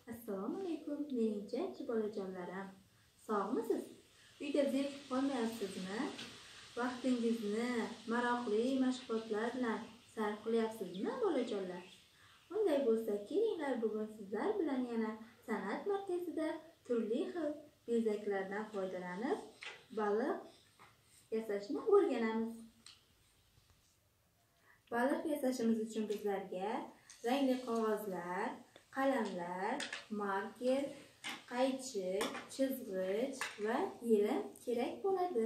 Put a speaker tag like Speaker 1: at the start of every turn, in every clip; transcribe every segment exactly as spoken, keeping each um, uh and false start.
Speaker 1: Assalomu alaykum, mening jajji bolajonlarim. Sog'misiz? Uyda zerikib qolmayapsizmi? Vaqtingizni maroqli mashg'ulotlar bilan sarf qilyapsizmi, bolajonlar? Unday bo'lsa, kelinglar bugun sizlar bilan yana san'at markazida turli xil bezaklardan foydalanib baliq yasashni o'rganamiz. Baliq yasashimiz uchun bizlarga rangli qog'ozlar, qalamlar, marker, qaychi, chizg'ich va yelim kerak bo'ladi.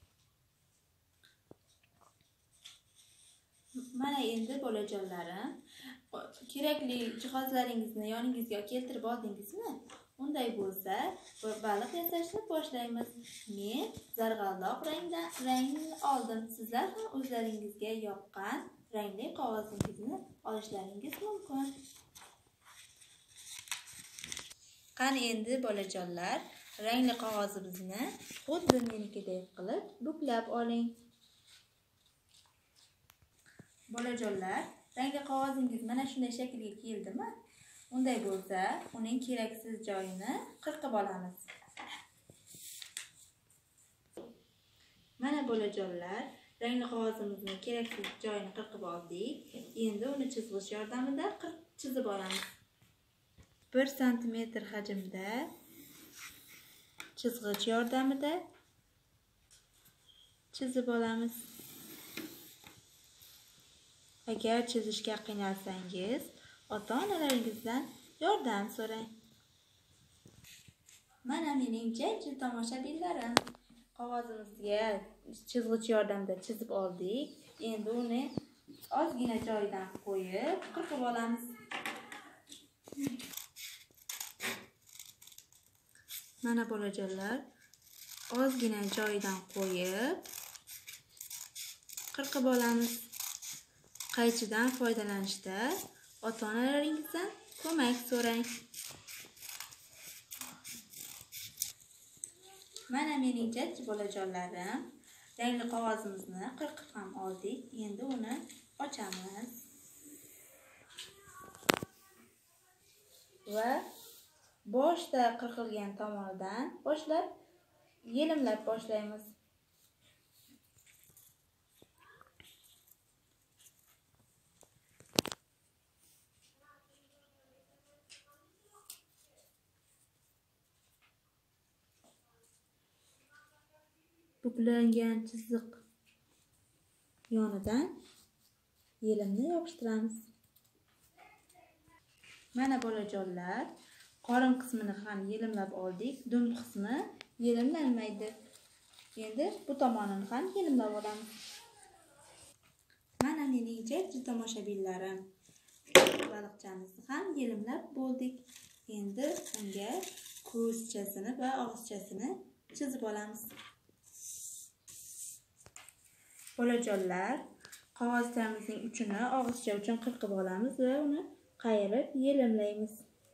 Speaker 1: Mana endi bolajonlarim, kerakli jihozlaringizni yoningizga keltirib oldingizmi? Unday bo'lsa, baliq yasashni boshlaymiz. Men zarg'aldoq rangdan rangni oldim. Sizlar ham o'zlaringizga yoqqan rangli qog'ozingizni olishlaringiz mumkin. Qani endi bolajonlar, rangli qog'ozimizni xuddi menikidek qilib buklab oling. Bolajonlar, rangli qog'ozingiz mana shunday shaklga keldimi? Unday bo'lsa, uning keraksiz joyini qirqib olamiz. Mana bolajonlar, rangli qog'ozimizni keraksiz joyini qirqib oldik. Endi uni chizg'ich yordamida chizib olamiz. bir santimetr hajmda chizg'ich yordamida chizib olamiz. Agar chizishga qiynalsangiz, ota-onalaringizdan yordam so'rang. Mana mening jajji tomoshabinlarim. Qog'ozimizga chizg'ich yordamida chizib oldik. Endi uni ozgina joyidan qo'yib, qirqib olamiz. Mana bolajonlar, ozgina joyidan qo'yib, qirqib olamiz. Qaychidan foydalanishda ota-onalaringizdan ko'mak so'rang. Mana mening jajji bolajonlarim, rangli qog'ozimizni qirqib ham oldik. Endi uni ochamiz. Va boshda qirqilgan tomonidan boshlab yelimlab boshlaymiz. Buklangan chiziq yonidan yelimni yopishtiramiz. Mana bolajonlar, qorin qismini ham yelimlab oldik. Dum qismi yelimlanmaydi. Endi bu tomonini ham yelimlab olamiz. Mana mening jajji tomoshabinlarim, baliqchamizni ham yelimlab bo'ldik. Endi unga ko'zchasini va og'izchasini chizib olamiz. Bolajonlar, qog'ozchamizning uchini og'izcha uchun qirqib olamiz va uni qayirib yelimlaymiz.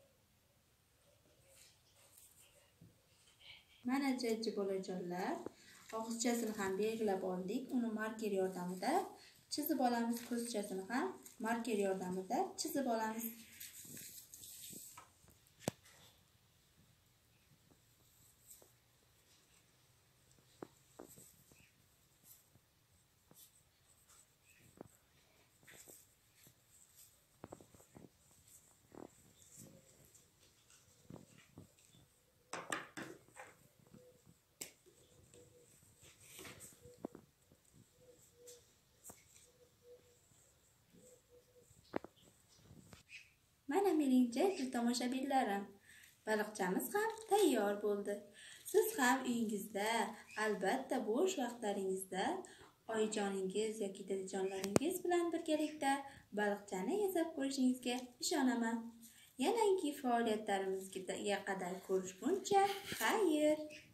Speaker 1: Mana jajji bolajonlar, og'izchasini ham belgilab oldik. Uni marker yordamida chizib olamiz. Ko'zchasini ham marker yordamida chizib olamiz. Mana mening jajji tomoshabinlarim, baliqchamiz ham tayyor bo'ldi. Siz ham uyingizda, albatta bo'sh vaqtlaringizda oyijoningiz yoki dadajonlaringiz bilan birgalikda baliqchani yasab ko'rishingizga ishonaman. Yanagi faoliyatlarimizga qadar ko'rishguncha, xayr!